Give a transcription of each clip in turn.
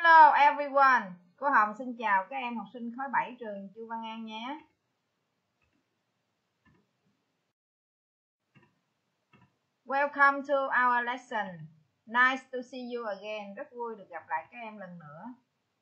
Hello everyone. Cô Hồng xin chào các em học sinh khối 7 trường Chu Văn An nhé. Welcome to our lesson. Nice to see you again. Rất vui được gặp lại các em lần nữa.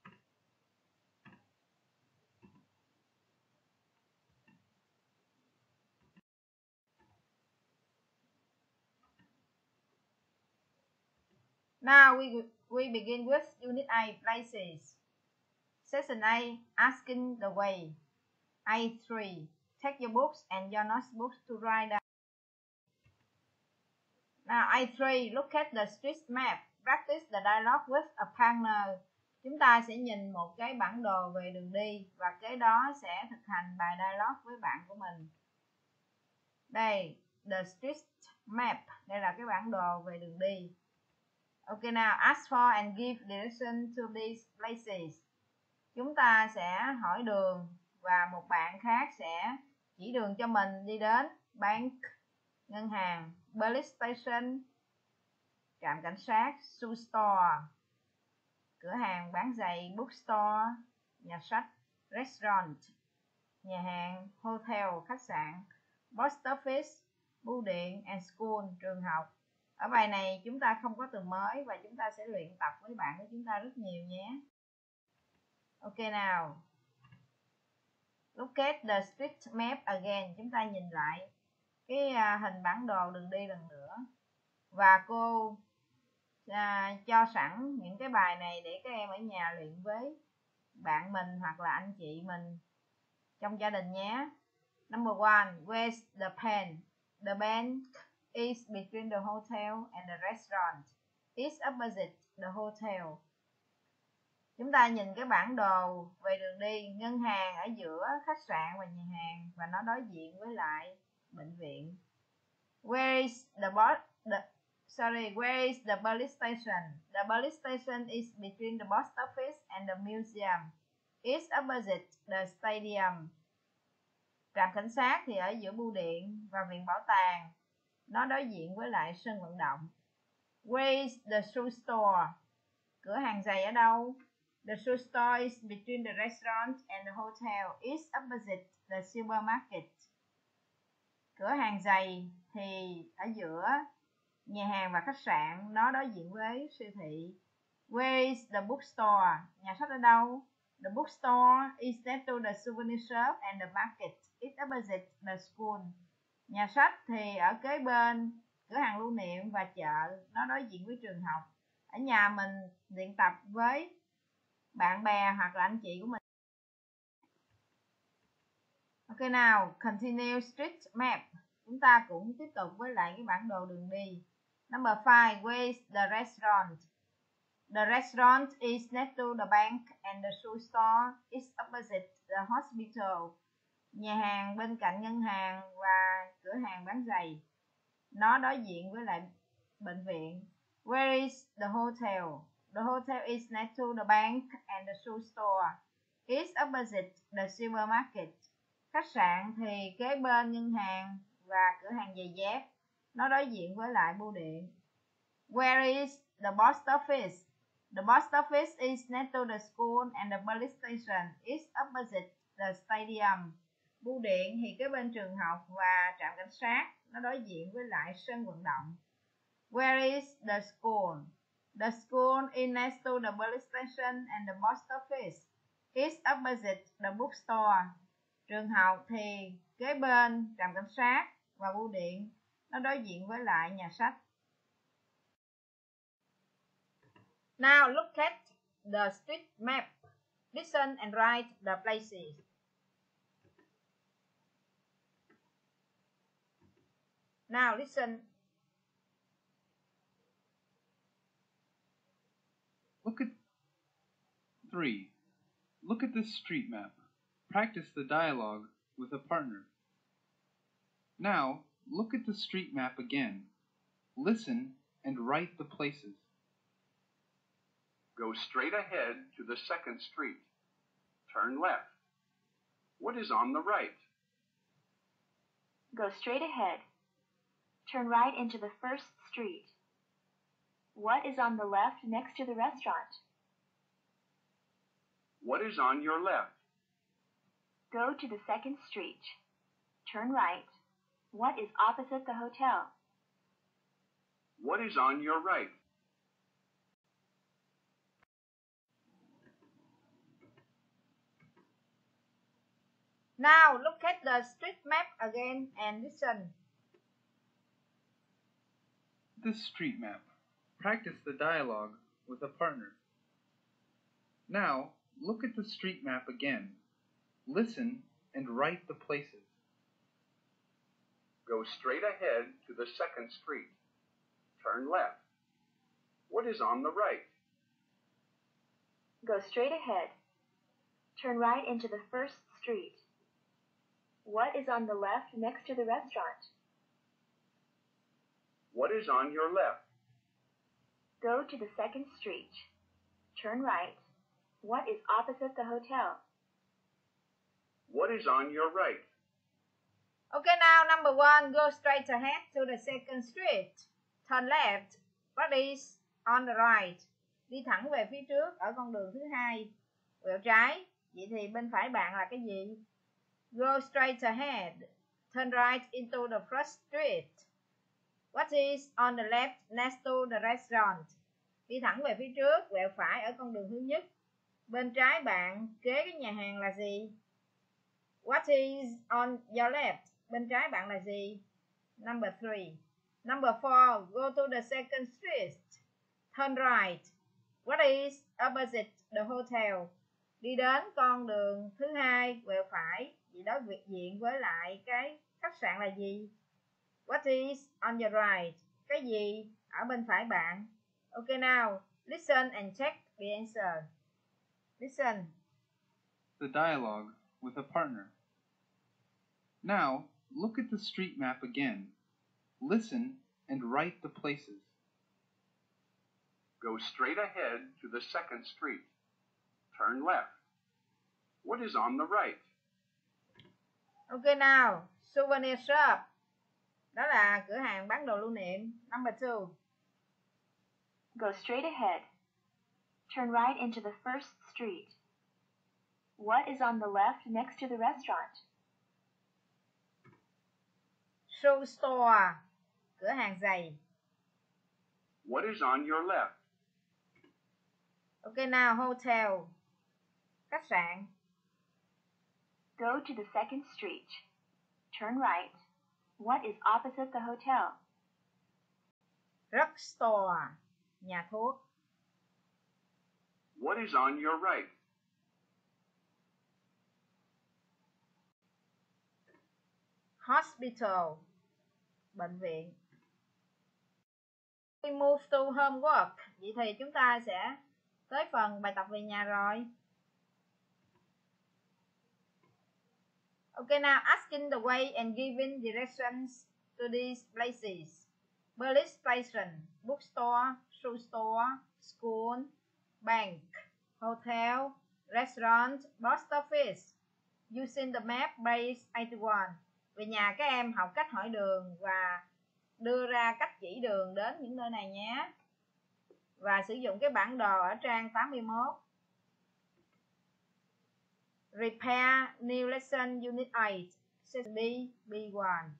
Now we begin with Unit A, Places. Session A, Asking the Way. A3, take your books and your notebooks to write down. Now A3, look at the street map. Practice the dialogue with a partner. Chúng ta sẽ nhìn một cái bản đồ về đường đi và kế đó sẽ thực hành bài dialogue với bạn của mình. Đây, the street map. Đây là cái bản đồ về đường đi. Okay, now ask for and give direction to these places. Chúng ta sẽ hỏi đường và một bạn khác sẽ chỉ đường cho mình đi đến bank, ngân hàng, police station, trạm cảnh sát, shoe store, cửa hàng bán giày, bookstore, nhà sách, restaurant, nhà hàng, hotel, khách sạn, post office, bưu điện, and school, trường học. Ở bài này chúng ta không có từ mới và chúng ta sẽ luyện tập với bạn của chúng ta rất nhiều nhé. Ok nào. Look at the street map again. Chúng ta nhìn lại cái hình bản đồ đường đi lần nữa. Và cô cho sẵn những cái bài này để các em ở nhà luyện với bạn mình hoặc là anh chị mình trong gia đình nhé. Number 1, where's the pen? The bank is between the hotel and the restaurant. It's opposite the hotel. Chúng ta nhìn cái bản đồ về đường đi, ngân hàng ở giữa khách sạn và nhà hàng và nó đối diện với lại bệnh viện. Where is the police station? The police station is between the post office and the museum. It's opposite the stadium. Trạm cảnh sát thì ở giữa bưu điện và viện bảo tàng. Nó đối diện với lại sân vận động. Where is the shoe store? Cửa hàng giày ở đâu? The shoe store is between the restaurant and the hotel. It's opposite the supermarket. Cửa hàng giày thì ở giữa nhà hàng và khách sạn, nó đối diện với siêu thị. Where is the bookstore? Nhà sách ở đâu? The bookstore is next to the souvenir shop and the market. It's opposite the school. Nhà sách thì ở kế bên cửa hàng lưu niệm và chợ, nó đối diện với trường học. Ở nhà mình luyện tập với bạn bè hoặc là anh chị của mình. Ok nào, continue street map. Chúng ta cũng tiếp tục với lại cái bản đồ đường đi. Number 5, where's the restaurant? The restaurant is next to the bank and the shoe store is opposite the hospital. Nhà hàng bên cạnh ngân hàng và cửa hàng bán giày. Nó đối diện với lại bệnh viện. Where is the hotel? The hotel is next to the bank and the shoe store. It's opposite the supermarket. Khách sạn thì kế bên ngân hàng và cửa hàng giày dép. Nó đối diện với lại bưu điện. Where is the post office? The post office is next to the school and the police station. It's opposite the stadium. Bưu điện thì kế bên trường học và trạm cảnh sát. Nó đối diện với lại sân vận động. Where is the school? The school is next to the police station and the post office. It's opposite the bookstore. Trường học thì kế bên trạm cảnh sát và bưu điện. Nó đối diện với lại nhà sách. Now look at the street map. Listen and write the places. Now listen. Look at 3. Look at this street map. Practice the dialogue with a partner. Now, look at the street map again. Listen and write the places. Go straight ahead to the second street. Turn left. What is on the right? Go straight ahead. Turn right into the first street. What is on the left next to the restaurant? What is on your left? Go to the second street. Turn right. What is opposite the hotel? What is on your right? Now look at the street map again and listen. This street map. Practice the dialogue with a partner. Now, look at the street map again. Listen and write the places. Go straight ahead to the second street. Turn left. What is on the right? Go straight ahead. Turn right into the first street. What is on the left next to the restaurant? What is on your left? Go to the second street. Turn right. What is opposite the hotel? What is on your right? Okay, now number 1, go straight ahead to the second street. Turn left. What is on the right? Đi thẳng về phía trước ở con đường thứ hai. Quẹo trái. Vậy thì bên phải bạn là cái gì? Go straight ahead. Turn right into the first street. What is on the left next to the restaurant? Đi thẳng về phía trước, quẹo phải ở con đường thứ nhất. Bên trái bạn kế cái nhà hàng là gì? What is on your left? Bên trái bạn là gì? Number 3. Number 4, go to the second street. Turn right. What is opposite the hotel? Đi đến con đường thứ hai, quẹo phải. Vậy đó việc diện với lại cái khách sạn là gì? What is on your right? Cái gì ở bên phải bạn? Okay, now listen and check the answer. Listen. The dialogue with a partner. Now, look at the street map again. Listen and write the places. Go straight ahead to the second street. Turn left. What is on the right? Okay, now souvenir shop. Đó là cửa hàng bán đồ lưu niệm. Number 2. Go straight ahead. Turn right into the first street. What is on the left next to the restaurant? Shoe store. Cửa hàng giày. What is on your left? Okay, now hotel. Khách sạn. Go to the second street. Turn right. What is opposite the hotel? Drugstore. Nhà thuốc. What is on your right? Hospital. Bệnh viện. We move to homework. Vậy thì chúng ta sẽ tới phần bài tập về nhà rồi. Okay, now asking the way and giving directions to these places. Police station, bookstore, shoe store, school, bank, hotel, restaurant, post office. Using the map base 81. Về nhà các em học cách hỏi đường và đưa ra cách chỉ đường đến những nơi này nhé. Và sử dụng cái bản đồ ở trang 81. Repair New Lesson Unit 8, Section B, B1.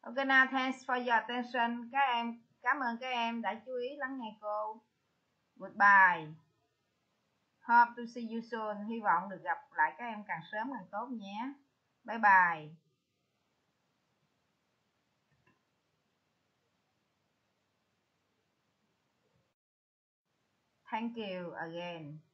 Okay, now thanks for your attention. Cảm ơn các em đã chú ý lắng nghe cô. Goodbye. Hope to see you soon. Hy vọng được gặp lại các em càng sớm càng tốt nhé. Bye bye. Thank you again.